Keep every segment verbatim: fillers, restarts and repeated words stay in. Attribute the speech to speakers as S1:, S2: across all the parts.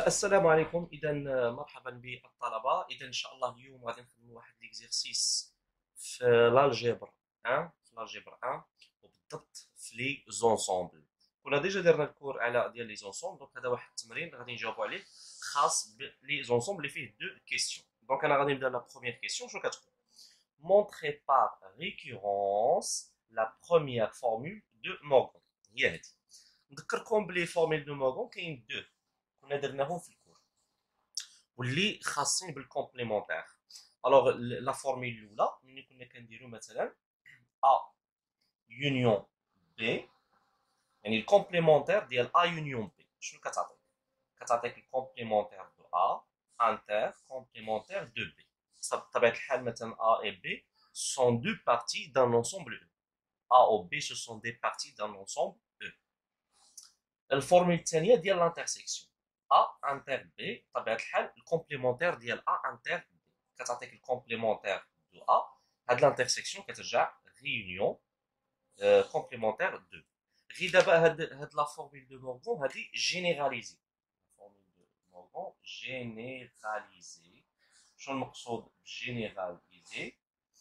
S1: السلام عليكم. اذا مرحبا بالطلبه. اذا ان شاء الله اليوم غادي نخدموا واحد ليكزيرسيس في لالجبر واحد في لالجبر واحد وبالضبط في لي زونسومبل. كنا ديجا درنا الكور على ديال لي زونسومبل، دونك هذا واحد التمرين غادي نجاوبوا عليه خاص بلي زونسومبل اللي فيه دو كيسيون. دونك انا غادي نبدا لا بروميير كيسيون. شنو كتقول؟ montrer par récurrence la première formule de Morgan. هي هذه. نذكركم بلي فورميل دو مورغان كاين دو كنا درناهم في الكور واللي خاصين بالكومبليمونتير. الوغ لا فورميل الاولى ملي كنا كنديرو مثلا ا يونيون بي، يعني الكومبليمونتير ديال ا يونيون بي شنو كتعطيك؟ كتعطيك الكومبليمونتير دو ا انتر كومبليمونتير دو بي. بطبيعه الحال مثلا ا et b sont deux parties d'un ensemble E. A ou B ce sont des parties d'un ensemble E. الفورميل الثانيه ديال لانترسيكسيون A انتر B بطبيعه الحال الكومبليمونتير ديال A انتر B كتعطيك الكومبليمونتير دو A. هاد لانترسيكسيون كترجع ريونيون كومبليمونتير دو. غير دابا هاد هاد لا فورميل دو مورغان هادي جينيراليزي. فورميل دو مورغان جينيراليزي. شنو المقصود بجينيراليزي؟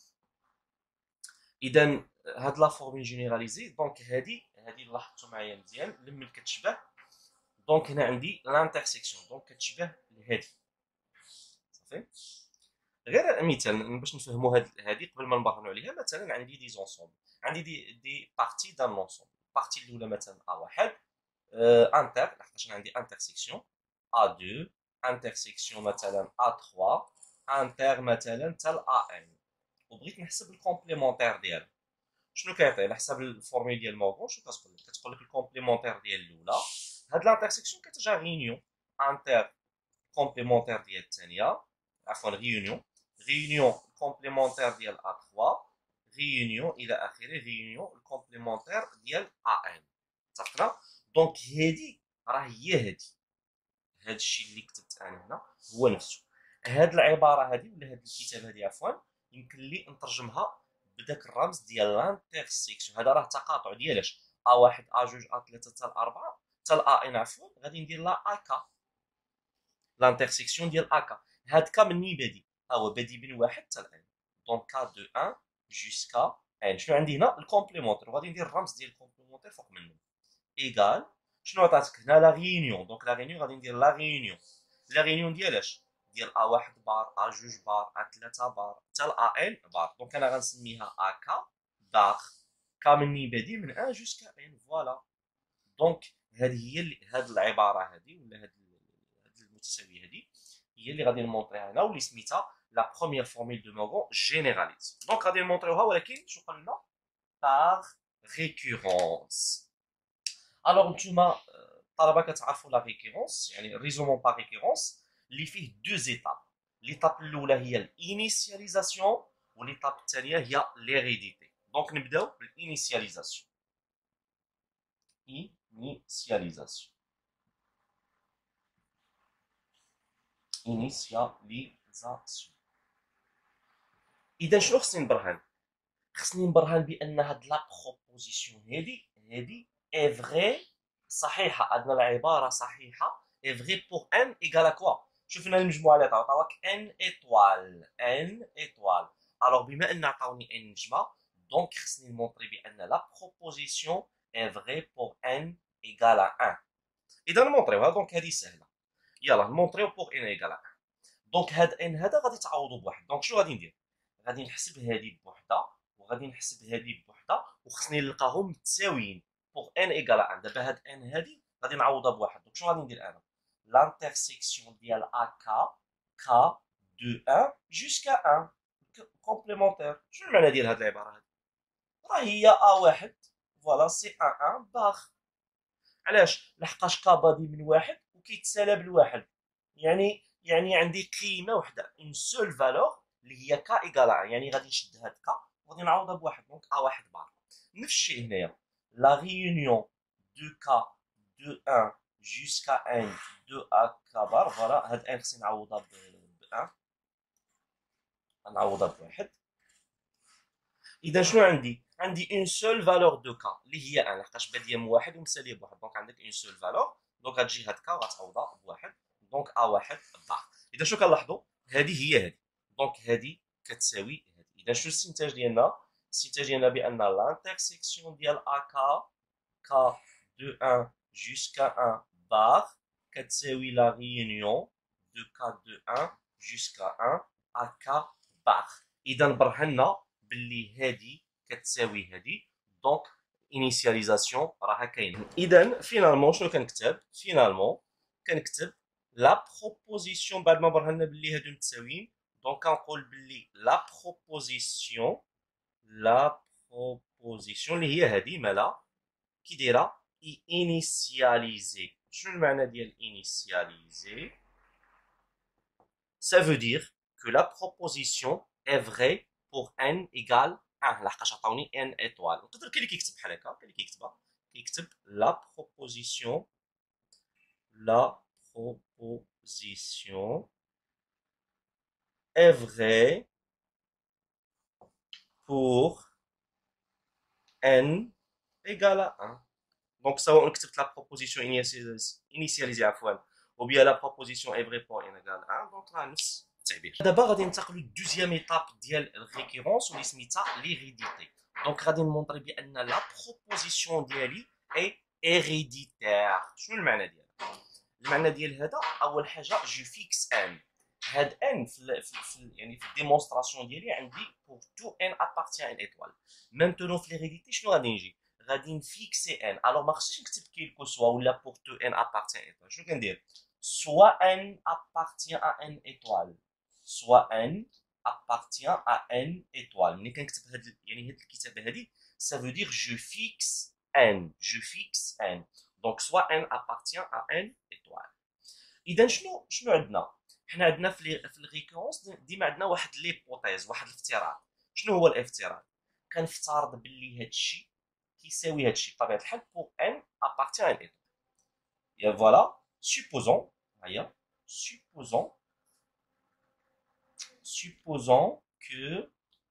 S1: اذا هاد لا فورميل جينيراليزي دونك هادي هادي لاحظتوا معايا مزيان لمن كتشبه. دونك هنا عندي لانترسيكسيون دونك كتشبه لهادي صافي. غير مثال باش نفهموا هاد هادي قبل ما نبرهنوا عليها. مثلا عندي دي زونسومبل، عندي دي دي بارتي دان لونسومبل. البارتي الاولى مثلا ا واحد انتر لحقاش انا عندي انترسيكسيون ا اثنين انترسيكسيون مثلا ا ثلاثة انتر مثلا حتى ا ان، وبغيت نحسب الكومبليمونتير ديالها. شنو كيعطي على حساب الفورميل ديال مورغان؟ شنو كتقول لك؟ كتقول لك الكومبليمونتير ديال الاولى هاد لانترسيكسيون كترجع ريونيون انتر كومبليمونتير ديال الثانيه، عفوا ريونيون ريونيون كومبليمونتير ديال ا ثلاثة ريونيون الى اخره ريونيون الكومبليمونتير ديال ا ان. اتفقنا؟ دونك هادي راه هي هادي. هاد الشيء اللي كتبت انا هنا هو نفسه. هاد العباره هادي ولا هاد الكتاب هادي عفوا يمكن لي نترجمها بداك الرمز ديال لانترسيكسيون. هذا راه التقاطع ديالاش ا واحد ا جوج ا ثلاثة حتى أربعة حتى ا ان عفوا غادي ندير لا اكا لانترسيكسيون ديال اكا. هاد كا مني بادي؟ ها هو بادي من واحد حتى لان دونك كا دو واحد جوسكا ان. شنو عندي هنا؟ الكومبليمونتير وغادي ندير الرمز ديال الكومبليمونتير فوق منه ايغال. شنو عطاتك هنا؟ لا ريونيون. دونك لا ريونيون غادي ندير لا ريونيون لا ريونيون ديالاش؟ ديال ا واحد بار ا جوج بار ا ثلاثة بار حتى ا ان بار. دونك انا غنسميها اكا دار كا مني بادي من واحد جوسكا ان. فوالا. دونك هذه هي اللي هاد العباره هذه ولا هاد هاد المتساويه هذه هي اللي غادي نمونطريها هنا واللي سميتها لا بروميير فورميل دو مورغان جينيراليز. دونك غادي نمونطريوها ولكن شو قلنا؟ بار ريكورونس. الوغ نتوما الطلبه كتعرفوا لا ريكورونس يعني ريزومون بار ريكورونس اللي فيه دو زيتاب. ليتاب الاولى هي الانيسياليزاسيون وليتاب الثانيه هي ليريديتي. دونك نبداو بالانيسياليزاسيون. initialisation initialisation. اذا شنو خصني نبرهن؟ خصني نبرهن بان هاد لا بروبوزيسيون هادي هادي اي فغي صحيحه. عندنا العباره صحيحه اي فغي بور ان ايكال كوا. شوفنا المجموعه اللي عطاو عطاوك ان ايطوال ان ايطوال. الوغ بما ان عطاوني ان نجمه دونك خصني نمونطري بان لا بروبوزيسيون اي فغي بور ان ايكال واحد. اذا نمونطريوها دونك هذه سهله. يلا نمونطريو بور ان ايكال واحد. دونك هاد ان هذا غادي تعوضو بواحد. دونك شنو غادي ندير؟ غادي نحسب هادي بوحده وغادي نحسب هادي بوحده وخصني نلقاهم متساويين بور ان ايكال واحد. دابا هاد ان هادي غادي نعوضها بواحد. دونك شنو غادي ندير انا؟ لانترسيكسيون ديال اكا كا دو واحد جوسكا واحد كومبليمونتير. شنو المعنى ديال هاد العباره هادي؟ راه هي ا واحد فوالا سي واحد واحد باغ. علاش؟ لحقاش كا بادي من واحد وكيتسالى بالواحد، يعني يعني عندي قيمه وحده اون سول فالور اللي هي كا ايكال واحد. يعني غادي نشد هاد كا وغادي نعوضها بواحد دونك ا واحد بار. نفس الشيء هنايا لا ريونيون دو كا دو واحد جوسكا ان دو ا كا بار. فوالا هاد ان خصني نعوضها ب واحد نعوضها بواحد. اذا شنو عندي؟ عندي اون سول فالور دو كا اللي هي ان لحقاش باديه من واحد ومساليه بواحد. دونك عندك اون سول فالور دونك غتجي هاد كا غتعوضها بواحد دونك ا واحد بار. اذا شنو كنلاحظوا هذه هي هذه دونك هذه كتساوي هذه. اذا شنو الاستنتاج ديالنا؟ الاستنتاج ديالنا بان لانترسيكسيون ديال ا كا كا دو واحد jusqu'à واحد بار كتساوي لا ريونيون دو كا دو واحد jusqu'à واحد ا كا بار. اذا برهنا باللي هذه كتساوي هذه دونك initialisation راها كاينه. اذا فينالمون شنو كنكتب؟ فينالمون كنكتب لا بروبوزيسيون بعد ما برهنا باللي هادو متساويين دونك كنقول باللي لا بروبوزيسيون لا بروبوزيسيون اللي هي هادي مالا كي دايره initialiser. شنو المعنى ديال initialiser؟ ça veut dire que la proposition est vraie pour n égale واحد لحقاش عطاوني n étoile. نقدر كاين اللي كيكتب بحال هكا كاين اللي كيكتبها كيكتب la proposition la proposition est vraie pour n égale à واحد. دونك سواء كتبت لا بروبوزيسيون initialisée عفوا ou bien la proposition est vraie pour n égale à واحد دونك راه نفس التعبير. دابا غادي ننتقلوا للدوزيام ايطاب ديال الريكيرونس واللي سميتها ليريديتي. دونك غادي نمونطري بان لا بروبوزيسيون ديالي اي هيريديتير. شنو المعنى ديالها؟ المعنى ديال هذا اول حاجه جو فيكس ان. هاد ان في, في, في يعني في الديمونستراسيون ديالي عندي بور تو ان ابارتيان ان ايطوال. مانتونو في ليريديتي شنو غادي نجي؟ غادي نفيكسي ان. الوغ ما خصنيش نكتب كيلكو سوا ولا بور تو ان ابارتيان ان ايطوال. شنو كندير؟ سوا ان ابارتيان ا ان ايطوال سوا ان ابارتيان ا ان ايطوال. ملي كنكتب هاد يعني هاد الكتابه هادي ça veut dire je fixe n je fixe n donc soit n appartient à n étoile. اذا شنو شنو عندنا؟ حنا عندنا في في الريكورنس ديما عندنا واحد ليبوتيز واحد الافتراض. شنو هو الافتراض؟ كنفترض باللي هاد الشيء كيساوي هاد الشيء بطبيعه الحال pour n appartient à n étoile. يا فوالا supposons هيا supposons supposons que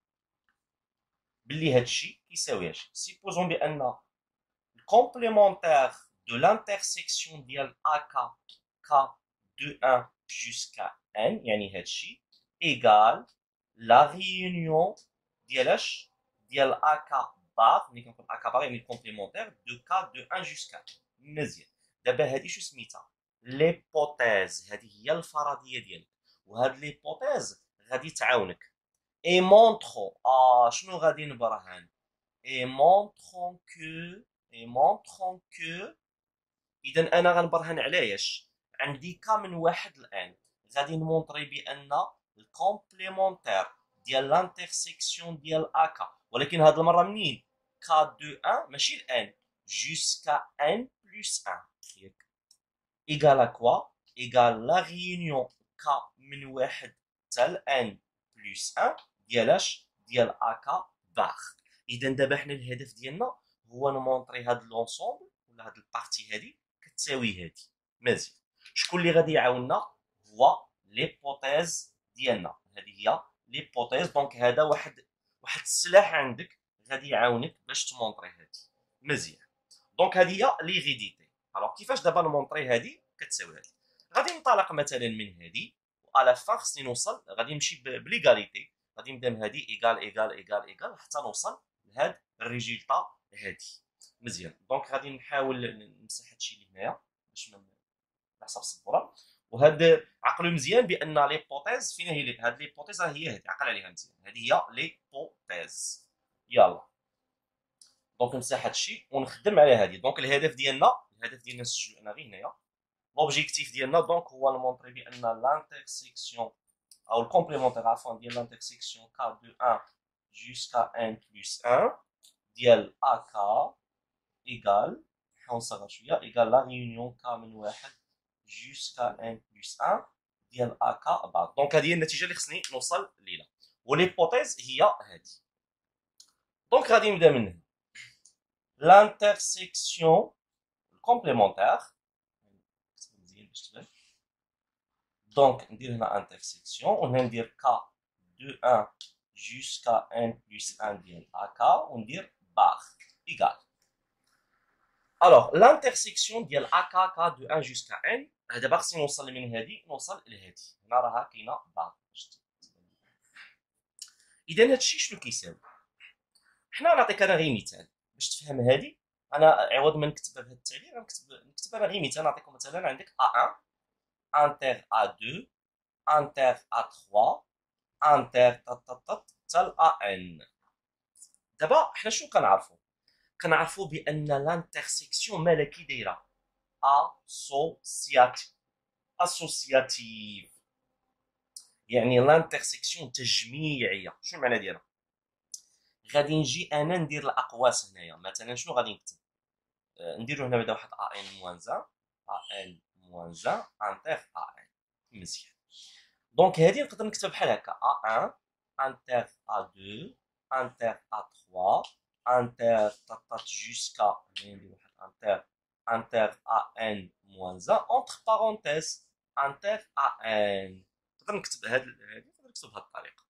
S1: باللي هاد الشيء كيساوي هادشي. supposons بان الكومبليمونتير de l'intersection ديال ak k de واحد jusqu'à n يعني هادشي égal la réunion ديال اش ديال ak bar. ملي كنقول ak bar يعني الكومبليمونتير de k de واحد jusqu'à n. مزيان. دابا هادي شو سميتها؟ ليبوتيز. هادي هي الفرضيه ديالك وهاد ليبوتيز غادي تعاونك. اي مونطرون اه شنو غادي نبرهن؟ اي مونطرون كو اي مونطرون كو. اذا انا غنبرهن على اش؟ عندي كا من واحد لان غادي نمونطري بان الكومبليمونتير ديال لانترسيكسيون ديال اكا ولكن هاد المره منين؟ كا دو واحد ماشي الان جوسكا ان بلس واحد ياك ايغال ا كوا؟ ايغال لا ريونيون كا من واحد حتى لان بلس واحد ديال اش ديال اكا بار. اذا دابا حنا الهدف ديالنا هو نمونطري هاد لونسومبل ولا هاد البارتي هادي كتساوي هادي. مزيان. شكون اللي غادي يعاوننا؟ هو ليبوتيز ديالنا. هذه هي ليبوتيز. دونك هذا واحد واحد السلاح عندك غادي يعاونك باش تمونطري هادي. مزيان. دونك هذه هي ليريديتي. الوغ كيفاش دابا نمونطري هادي كتساوي هادي؟ غادي ننطلق مثلا من هادي وعلى فان خصني نوصل غادي نمشي بليغاليتي. غادي نبدا من هادي ايغال ايغال ايغال ايغال حتى نوصل لهاد الريزولطا هادي. مزيان. دونك غادي نحاول نمسح هادشي اللي هنايا باش على حسب السبوره. وهاد عقلوا مزيان بان ليبوتيز فينا هي هاد ليبوتيز راه هي هادي. عقل عليها مزيان. هادي هي ليبوتيز. يلا دونك نمسح هادشي ونخدم على هادي. دونك الهدف ديالنا الهدف ديالنا نسجلو انا غير هنايا. لوبجيكتيف ديالنا دونك هو نمونطري بان لانترسيكسيون او الكومبليمونتير عفوا ديال لانترسيكسيون ك دو واحد jusqu'à ان بلس واحد ديال اك ايغال نحاول نصغر شويه ايغال لا ريونيون ك من واحد jusqu'à ان بلس واحد ديال اك بار. دونك هذه هي النتيجه اللي خصني نوصل ليها وليبوتيز هي هذه. دونك غادي نبدا من هنا. لانترسيكسيون الكومبليمونتير مزيان باش تبان. دونك ندير هنا انترسيكسيون وهنا ندير ك دو واحد jusqu'à ان بلس واحد ديال اك وندير بار ايغال. Alors, l'intersection ديال A K K de واحد jusqu'à n دابا خصني نوصل من هادي نوصل لهادي. هنا راها كاينه بعض. اذا هادشي شنو كيساوي؟ حنا نعطيك انا غير مثال باش تفهم هادي. انا عوض ما نكتبها بهذا التعبير غنكتب نكتبها غير مثال. نعطيكم مثلا عندك A واحد انتر A اثنين انتر A ثلاثة انتر طط طط طط حتى ل ان. دابا حنا شنو كنعرفوا؟ كنعرفوا بان لانترسيكسيون مالها كي دايره اسوسياتيف. اسوسياتيف يعني لانترسيكسيون تجميعيه. شنو المعنى ديالها؟ غادي نجي انا ندير الاقواس هنايا. مثلا شنو غادي نكتب؟ آه، نديرو هنا بعدا واحد ا ان موان واحد ا ان موان واحد انتر ا ان. مزيان. دونك هادي نقدر نكتب بحال هكا ا واحد انتر ا اثنين انتر ا ثلاثة انتر طاطات جوسكا ندير واحد انتر انتر ا ان موان واحد اونتر بارونتيز انتر ا ان. نقدر نكتب هاد هادي نقدر نكتب بهاد الطريقه.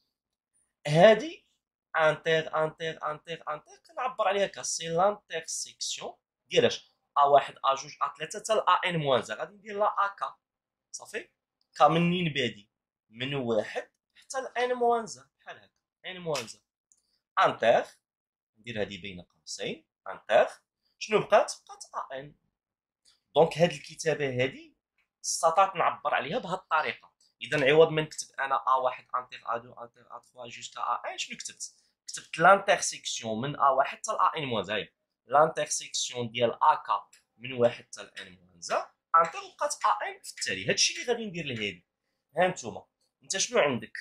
S1: هادي انتر انتر انتر انتر كنعبر عليها ك سي لانترسيكسيون ديال اش ا واحد ا جوج ا ثلاثة حتى ل ا ان موان واحد. غادي ندير لا ا كا صافي. ك منين بادي؟ من واحد حتى ل ان موان واحد بحال هكا ان موان واحد. انتر ندير هادي بين قوسين انتر شنو بقات؟ بقات ا ان. دونك هاد الكتابه هادي استطعت نعبر عليها بهاد الطريقه. اذا عوض ما نكتب انا ا واحد انتر ا اثنين انتر ا ثلاثة جوسكا ا ان شنو كتبت؟ كتبت لانترسيكسيون من ا واحد حتى ل ا ان موان واحد. لانترسيكسيون ديال ا كا من واحد حتى ل ان موان واحد انتر وبقات ا ان في التالي. هادشي اللي غادي ندير لهادي. ها نتوما انت شنو عندك؟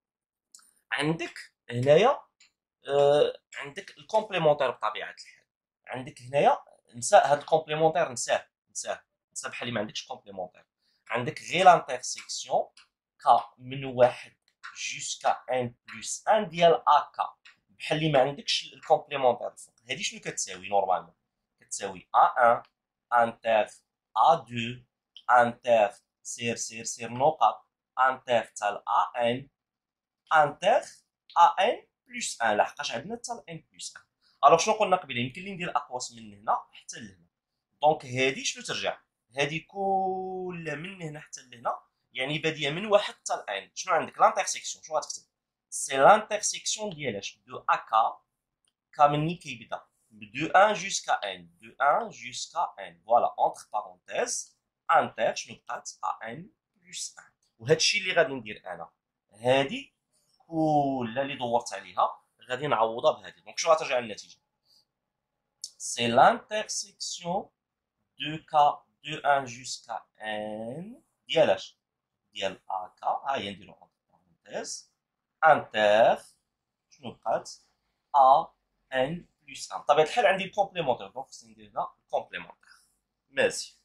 S1: عندك هنايا آه عندك الكومبليمونتير بطبيعه الحال. عندك هنايا نسى هاد الكومبليمونتير نساه نساه نسى بحال اللي ما عندكش كومبليمونتير. عندك غير لانترسيكسيون ك من واحد جوسكا ان بلس ان ديال ا كا بحال اللي ما عندكش الكومبليمونتير الفوق. هادي شنو كتساوي نورمالمون؟ كتساوي ا واحد انتر ا اثنين انتر سير سير سير نقط انتر حتى ل ا ان انتر ا ان بلس واحد لحقاش عندنا حتى ل ان بلس واحد. الوغ شنو قلنا قبيله؟ يمكن لي ندير اقواس من هنا حتى لهنا. دونك هادي شنو ترجع؟ هادي كلها من هنا حتى لهنا يعني باديه من واحد حتى لان. شنو عندك؟ لانترسيكسيون. شنو غتكتب؟ سي لانترسيكسيون ديال اش؟ دو ا كا. كا مني كيبدا؟ دو واحد جوسكا ان. دو واحد جوسكا ان فوالا اونتر بارونتيز انتر شنو بقات؟ ا ان بلس واحد. وهادشي اللي غادي ندير انا. هادي كلها اللي دورت عليها غادي نعوضها بهادي. دونك شنو غترجع النتيجه؟ سي لانترسيكسيون دو كا دو واحد جوسكا ان ديال اش؟ ديال ا كا. ها هي نديرو اونتر بارونتيز انتر شنو بقات؟ ا ان بلس واحد. بطبيعه الحال عندي الكومبليمونتير دونك خصني ندير هنا الكومبليمونتير. مزيان.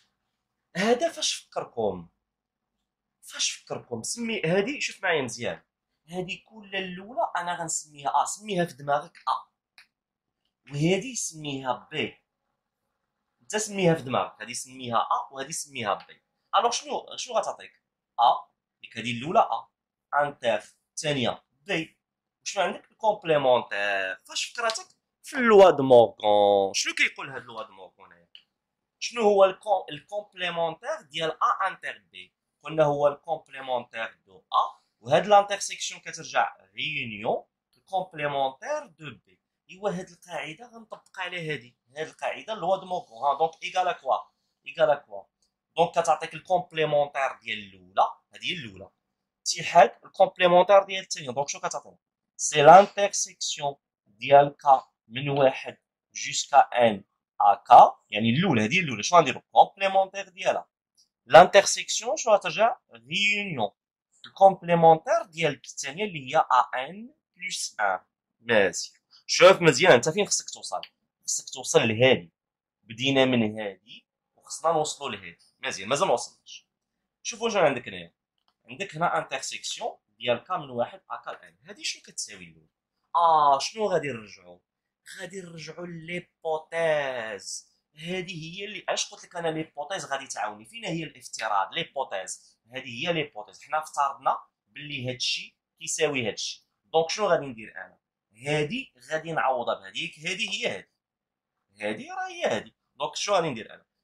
S1: هذا فاش فكركم؟ فاش فكركم؟ سمي هادي. شوف معايا مزيان. هادي كل الاولى انا غنسميها ا. سميها في دماغك ا. وهادي سميها بي. انت سميها في دماغك. هادي سميها ا وهادي سميها بي. الوغ شنو شنو غتعطيك؟ ا ديك هادي الاولى ا انتر الثانيه بي. وشنو عندك؟ الكومبليمونتير. فاش فكرتك؟ في اللوا دو مورغان. شنو كيقول هاد اللوا دو مورغان هنايا؟ شنو هو الكومبليمونتير ديال ا انتر بي؟ قلنا هو الكومبليمونتير دو ا وهاد لانترسيكسيون كترجع ريونيون الكومبليمونتير دو بي. ايوا هاد القاعده غنطبق على هادي. هاد القاعده لوا دو مورغان. ها دونك ايكال كوا ايكال كوا. دونك كتعطيك الكومبليمونتير ديال الاولى. هادي هي الاولى اتحاد الكومبليمونتير ديال الثانيه. دونك شنو كتعطينا؟ سي لانترسيكسيون ديال كا من واحد جوسكا ان ا كا يعني الاولى. هذه الاولى شنو غنديرو؟ كومبليمونتير ديالها. لانترسيكسيون شنو غترجع؟ ريونيون الكومبليمونتير ديال الثانيه اللي هي ا ان بلس واحد. مزيان. شوف مزيان انت فين خصك توصل؟ خصك توصل لهادي. بدينا من هادي وخصنا نوصلوا لهادي. مزيان مازال ما وصلناش. شوفوا شنو عندك هنايا. عندك هنا انترسيكسيون ديال كا من واحد ا كا ان. هادي شنو كتساوي الاولى؟ اه شنو غادي نرجعوا؟ غادي نرجعوا ليبوتيز. هذه هي اللي علاش قلت لك انا ليبوتيز غادي تعاوني. فين هي الافتراض؟ ليبوتيز هذه هي ليبوتيز. حنا افترضنا باللي هادشي كيساوي هادشي. دونك شنو غادي ندير انا؟ هادي غادي نعوضها بهادي. هادي هي هادي. هادي راه هي هادي. دونك شنو غادي ندير انا؟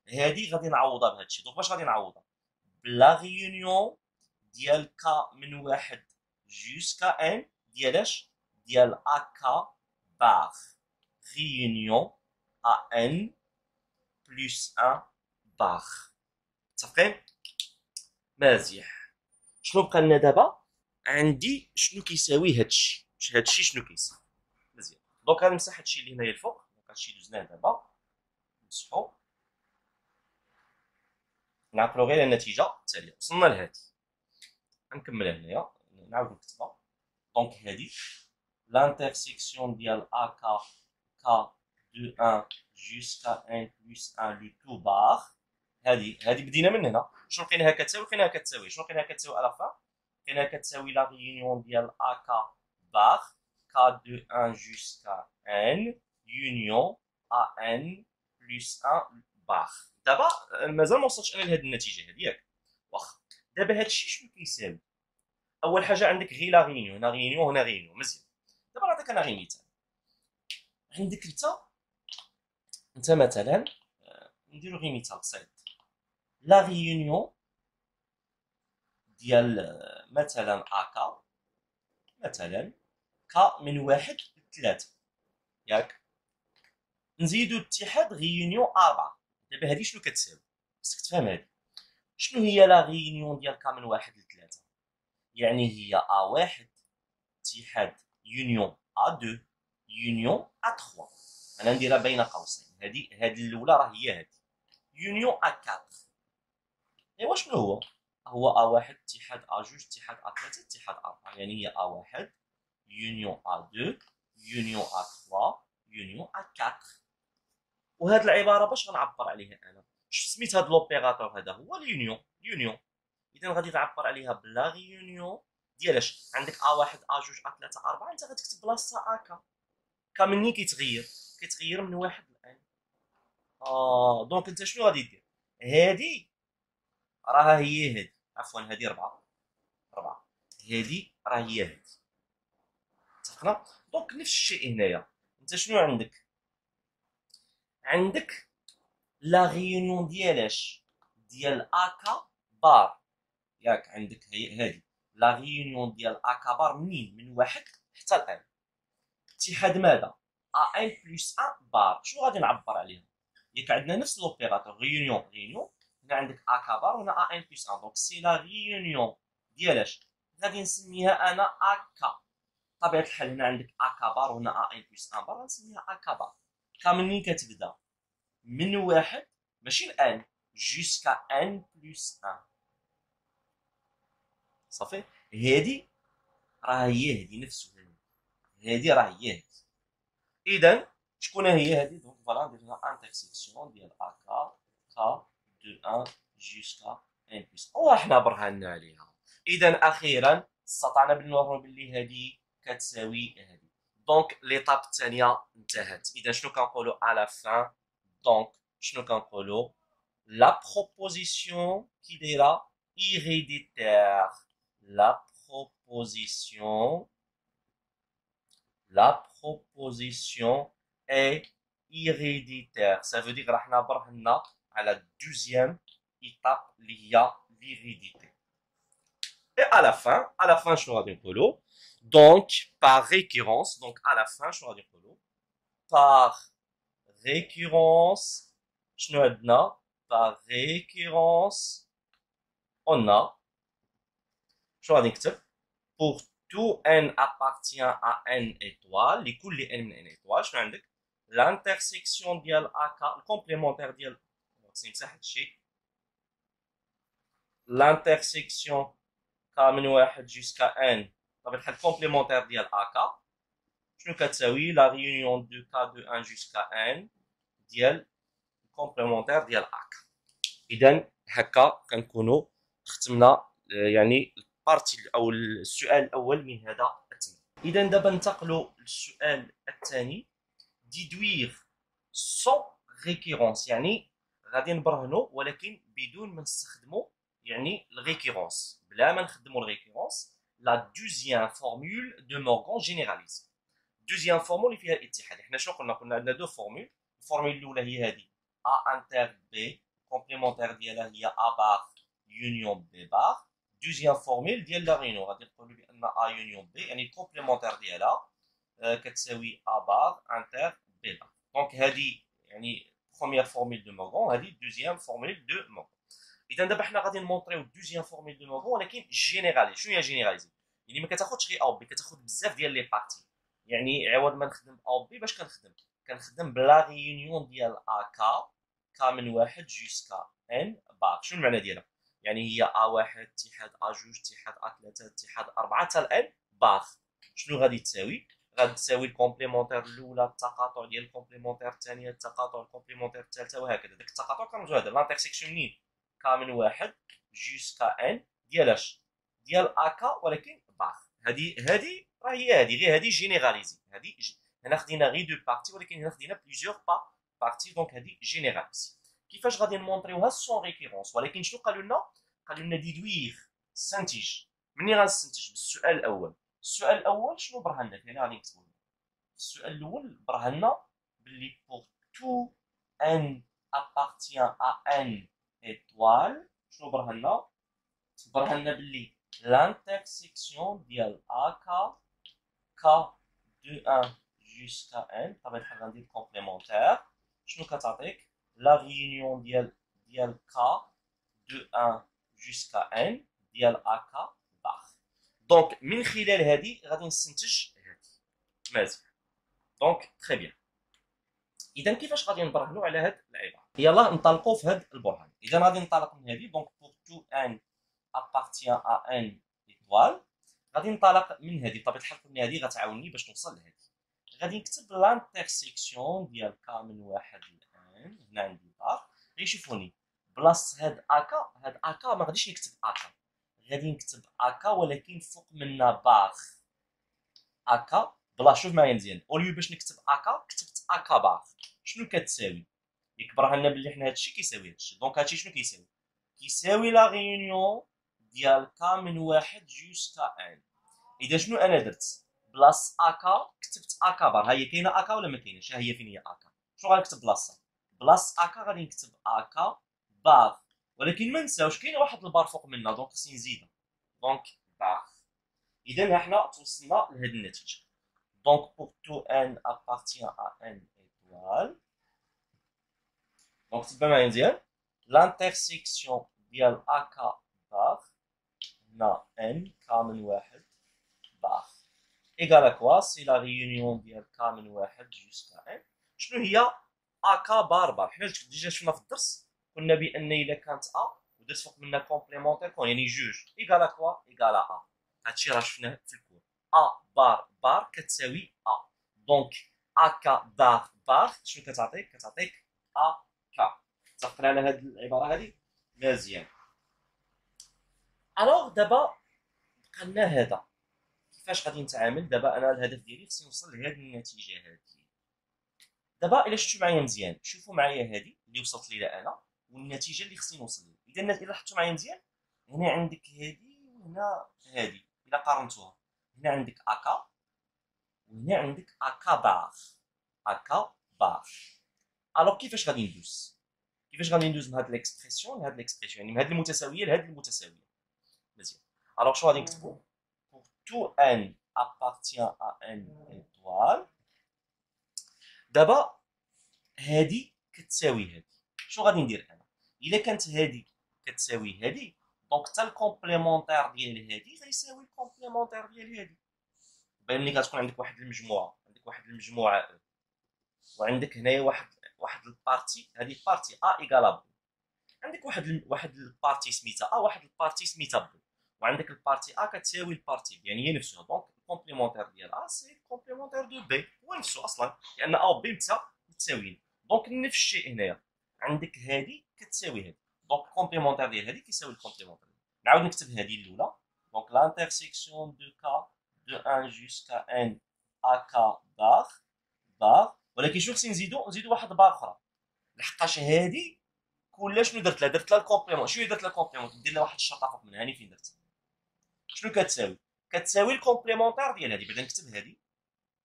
S1: هادي غادي نعوضها بهذا الشيء. دونك باش غادي نعوضها؟ بلا ريونيون ديال كا من واحد جوسكا ان ديال اش؟ ديال اكا بار ريونيون ا ان بلس ان بار. متفقين؟ مزيح. شنو بقى لنا دابا؟ عندي شنو كيساوي هادشي؟ هادشي شنو كيساوي؟ مزيان. دونك غنمسح هادشي اللي هنايا الفوق. دونك هادشي دوزناه دابا نمسحو، نعقلو غير النتيجه التاليه. وصلنا لهادي، غنكملها هنايا نعاود نكتبها. دونك هادي l'intersection ديال اكا كا دو واحد جوسكا ان بلس واحد لو تو بار. هادي هادي بدينا من هنا. شنو لقيناها كتساوي؟ لقيناها كتساوي شنو لقيناها كتساوي على فان؟ لقيناها كتساوي لا ريونيون ديال اكا بار كا دو واحد جوسكا ان يونيون ا ان بلس واحد بار. دابا مازال ما وصلتش انا لهاد النتيجه هادي ياك؟ واخا. دابا هادشي شنو كيساوي؟ اول حاجه عندك غير لا ريونيون، هنا ريونيون هنا ريونيون. مزيان. دابا نعطيك انا غير مثال. عندك انت انت مثلا نديرو غير مثال بسيط. لا ريونيون ديال مثلا اكا مثلا كا من واحد لثلاثة ياك؟ نزيدو اتحاد ريونيون أربعة. دابا هادي شنو كتساوي؟ خصك تفهم هادي. شنو هي لا ريونيون ديال كا من واحد لثلاثة؟ يعني هي ا واحد اتحاد يونيون ا دو يونيون ا ثلاثة. انا نديرها بين قوسين. هادي هادي الاولى راه هي هادي يونيون ا أربعة. ايوا شنو هو؟ هو ا واحد اتحاد ا جوج اتحاد ا ثلاثة اتحاد أربعة. يعني هي ا واحد يونيون ا دو يونيون ا ثلاثة يونيون ا أربعة. وهاد العباره باش غنعبر عليها انا؟ سميت هاد لوبيراتور هذا هو اليونيون. يونيون. اذا غادي تعبر عليها بلا ريونيون ديال اش؟ عندك ا واحد ا جوج ا ثلاثة أربعة، انت غتكتب بلاصتها اكا. كا مني كيتغير؟ كيتغير من واحد لان. اه دونك انت شنو غادي دير؟ هادي راها هي هادي، عفوا هادي ربعة ربعة، هادي راه هي هادي. اتفقنا؟ دونك نفس الشيء هنايا. انت شنو عندك؟ عندك لا ريونيون ديال اش؟ ديال اكا بار ياك؟ عندك هي هادي لا ريونيون ديال اكا بار منين؟ من واحد حتى الان. اتحاد ماذا؟ ا ان بلس واحد بار. شنو غادي نعبر عليها؟ ياك عندنا نفس لوبيراتور ريونيون ريونيون. هنا عندك اكا بار وهنا ا ان بلس واحد. دونك سي لا ريونيون ديال اش؟ غادي نسميها انا اكا. طبيعه الحال هنا عندك اكا بار وهنا ا ان بلس واحد بار، غنسميها اكا بار. كا منين كتبدا؟ من واحد ماشي الان، جوسكا ان بلس واحد. صافي. هادي راه هي هادي نفسه. هادي راه هي هادي. اذا شكون هي هادي؟ دونك فوالا ندير انترسيكسيون ديال اكا كا دو واحد جوسكا ان بلس. وحنا برهنا عليها. اذا اخيرا استطعنا بالنورمال باللي هادي كتساوي هادي. دونك ليطاب الثانيه انتهت. اذا شنو كنقولوا على فان؟ دونك شنو كنقولوا؟ لا بروبوزيسيون كي دايره héréditaire. La proposition la proposition est héréditaire. Ça veut dire راح نعبر هنا على deuxième étape اللي هي l'hérédité. Et à la fin, à la fin شنو غادي نقولوا؟ Donc par récurrence, donc à la fin شنو غادي نقولوا؟ Par récurrence شنو عندنا؟ Par récurrence on a شنو غادي نكتب؟ pour tout n appartient à n étoile. لكل n من n étoile شنو عندك؟ l'intersection ديال اكا الكومبليمونتير ديال نمسح هادشي. l'intersection كا من واحد جوسكا n طبيعة الحال الكومبليمونتير ديال اكا شنو كتساوي؟ لا ريونيون دو كا دو واحد جوسكا n ديال الكومبليمونتير ديال اكا. اذا هكا كنكونوا ختمنا يعني البارتي او السؤال الاول من هذا التمرين. اذا دابا ننتقلوا للسؤال الثاني. ديدوير سون ريكيرونس، يعني غادي نبرهنوا ولكن بدون ما نستخدموا يعني الريكيرونس، بلا ما نخدموا الريكيرونس. لا دوزيام فورمول دو مورغان جينيراليزي. دوزيام فورمول اللي فيها الاتحاد. احنا شنو قلنا؟ قلنا عندنا دو فورمول. الفورمول الاولى هي هذه ا انتر بي الكومبليمونتير ديالها هي ا بار يونيون بي بار. دوزيام فورميل ديال لا غينيون غادي نقولوا بان ا يونيون بي يعني الكومبليمونتير ديالها كتساوي ا بار انتر بي بار. دونك هذه يعني بروميير فورميل دو موغون، هذه دوزيام فورميل دو موغون. اذا دابا حنا غادي نمونطريو دوزيام فورميل دو موغون ولكن جينيرالي. شنو هي جينيراليزي؟ يعني ما كتاخذش غير او بي، كتاخذ بزاف ديال لي بارتي. يعني عوض ما نخدم او بي باش كنخدم كنخدم بلا ريونيون ديال ا كا كا من واحد جوسكا ان بار. شنو المعنى ديالها؟ يعني هي ا واحد اتحاد ا جوج اتحاد ا ثلاثة اتحاد أربعة حتى الان بار. شنو غادي تساوي؟ غادي تساوي الكومبليمونتير الاولى التقاطع ديال الكومبليمونتير الثانيه التقاطع الكومبليمونتير الثالثه وهكذا. داك التقاطع كنرجعو هذا لانترسيكسيون منين؟ كا من واحد جوسكا ان ديال اش؟ ديال اكا ولكن بار. هذه هذه راه هي هذه غير هذه جينيراليزي. هذه هنا خدينا غير دو بارتي ولكن هنا خدينا بليزيور با بارتي. دونك هذه جينيراليزي. كيفاش غادي نمونطريوها سون ريكيرونس؟ ولكن شنو قالوا لنا؟ قالوا لنا ديدوير استنتج. منين غنستنتج؟ بالسؤال الاول. السؤال الاول شنو برهن لنا؟ هنا غادي نكتبوا السؤال الاول برهن لنا باللي بور تو ان appartient à n étoile. شنو برهن لنا؟ برهن لنا باللي l'intersection ديال ak k de un jusqu'à n بطبيعة الحال غندير كومبليمونتير. شنو كتعطيك؟ لا ريونيون ديال ديال k de un jusqu'à n ديال ak بار. دونك من خلال هذه غادي نستنتج هذه. مزيان. دونك تري بيان. اذا كيفاش غادي نبرهنوا على هذه العباره؟ يلا ننطلقوا في هذا البرهان. اذا غادي ننطلق من هذه. دونك بور تو ان appartient à n étoile. غادي ننطلق من هذه. بطبيعه الحال قلنا هذه غتعاوني باش نوصل لهذه. غادي نكتب لانترسيكسيون ديال ك من واحد لان. هنا عندي بار. غير شوفوني بلاصه هاد اكا. هاد اكا ما غاديش نكتب اكا، غادي نكتب اكا ولكن فوق منا بار. اكا بلا شوف معايا مزيان. اوليو باش نكتب اكا كتبت اكا بار. شنو كتساوي؟ يكبر لنا بلي حنا هادشي كيساوي هادشي. دونك هادشي شنو كيساوي؟ كيساوي لا ريونيون ديال ك من واحد جوسكا ان. اذا شنو انا درت؟ بلاص اكا كتبت اكا بار. ها هي كاينه اكا ولا ما كايناش؟ ها هي فين هي اكا. شنو غنكتب بلاصه؟ بلاص اكا غادي نكتب اكا بار. ولكن ما نساوش كاينه واحد البار فوق منا دونك خصني نزيدها. دونك بار. اذا حنا توصلنا لهاد النتيجه. دونك بور تو ان appartient à n étoile. دونك تبع معايا مزيان. لانترسيكسيون ديال اكا بار هنا n ك من واحد بار ايكال كوا؟ سي لا ريونيون ديال ك من واحد جوسكا ان. شنو هي اكا بار بار؟ حنا ديجا شفنا في الدرس قلنا بان الا كانت ا ودرت فوق منها كومبليمونتير كون يعني جوج ايكال كوا؟ ايكال ا. هادشي راه شفناه في الكور. ا بار بار كتساوي ا. دونك اكا بار بار شنو كتعطيك؟ كتعطيك ا كا. اتفقنا على هاد العباره هادي؟ مزيان. الوغ دابا بقى لنا هذا. كيفاش غادي نتعامل؟ دابا انا الهدف ديالي خصني نوصل لهاد النتيجه هادي. دابا الا شفتوا معايا مزيان شوفوا معايا هادي اللي وصلت ليها انا والنتيجه اللي خصني نوصل ليها. اذا الا لاحظتوا معايا مزيان هنا عندك هادي وهنا هادي. الا قارنتوها هنا عندك اكا وهنا عندك اكا بار. اكا بار. الوغ كيفاش غادي ندوز؟ كيفاش غادي ندوز من هاد ليكسبرسيون لهاد ليكسبرسيون؟ يعني من هاد المتساويه لهاد المتساويه. مزيان. الوغ شنو غادي نكتبو؟ pour tout n appartient à n étoile. دابا هادي كتساوي هادي. شنو غادي ندير انا؟ الا كانت هادي كتساوي هادي دونك حتى الكومبليمونتير ديال هادي غيساوي الكومبليمونتير ديال هادي. بان ملي كتكون عندك واحد المجموعه عندك واحد المجموعه وعندك هنايا واحد واحد البارتي. هادي بارتي ا ايكال ب. عندك واحد ال... واحد البارتي سميتها ا واحد البارتي سميتها ب. وعندك البارتي ا كتساوي البارتي ب يعني هي نفسها. دونك الكومبليمونتير ديال ا سي الكومبليمونتير دو بي هو نفسه اصلا لان ا و بي متساويين. دونك نفس الشيء هنايا عندك هادي كتساوي هادي. دونك الكومبليمونتير ديال هادي كيساوي الكومبليمونتير. نعاود نكتب هادي الاولى. دونك لانترسيكسيون دو ك دو واحد جوسكا ان اكا بار بار. ولكن شنو خصني نزيدو؟ نزيدو واحد بار اخرى لحقاش هادي كلها شنو درت لها؟ درت لها الكومبليمون. شنو درت لها الكومبليمون؟ دير لها واحد الشرطه فوق منها. هاني فين درت؟ شنو كتساوي؟ كتساوي الكومبليمونتير ديال هادي. بعدا نكتب هادي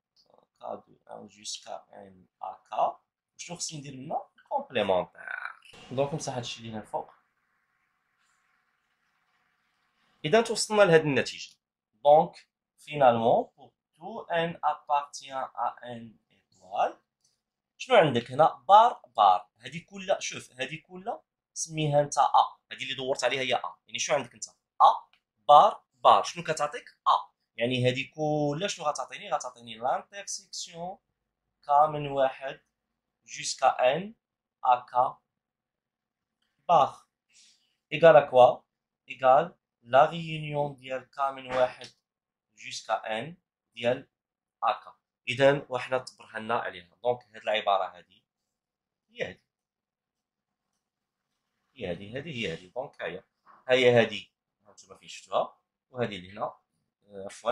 S1: ك دو واحد جوسكا ان اكا. شنو خصني ندير منها؟ الكومبليمونتير. دونك نمسح هادشي اللي هنا الفوق. اذا توصلنا لهاد النتيجه. دونك فينالمون pour tout n appartient à n étoile، شنو عندك هنا؟ بار بار. هذه كلها شوف، هذه كلها سميها انت ا، هذه اللي دورت عليها هي ا. يعني شنو عندك انت؟ ا بار بار شنو كتعطيك؟ ا. يعني هذه كلها شنو غتعطيني؟ غتعطيني لانترسيكسيون ك من واحد جوسكا ان اك بار ايكال ا كوا؟ ايكال لا ريونيون ديال ك من واحد جوسكا ان ديال اك. اذا وحنا تبرهنا عليها. دونك هاد العباره هذه هي هذه هي هذه هذه هي هذه. دونك هي هي هذه هانتوما فين شفتوها، وهذه اللي هنا آه، عفوا.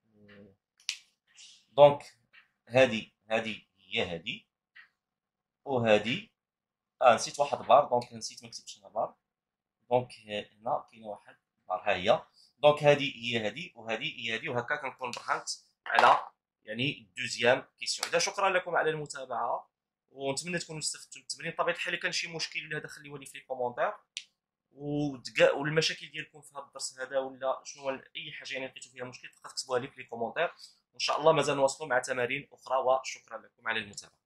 S1: دونك هذه هذه هي هذه، وهذه اه نسيت واحد بار. دونك نسيت ما كتبتش هنا بار. دونك هنا كاينه واحد بار ها هي. دونك هذه هي هذه، وهذه هي هذه، وهكا كنكون برهنت على يعني الدوزيام كيسيون. اذا شكرا لكم على المتابعه، ونتمنى تكونوا استفدتوا من التمرين. بطبيعه الحال كان شي مشكل ولا هذا خليوه لي في لي كومونتير، ودقا والمشاكل ديالكم في هذا الدرس هذا ولا شنو اي حاجه يعني لقيتوا فيها مشكل تبقى تكتبوها لي في لي كومونتير، وان شاء الله مازال نواصلوا مع تمارين اخرى. وشكرا لكم على المتابعه.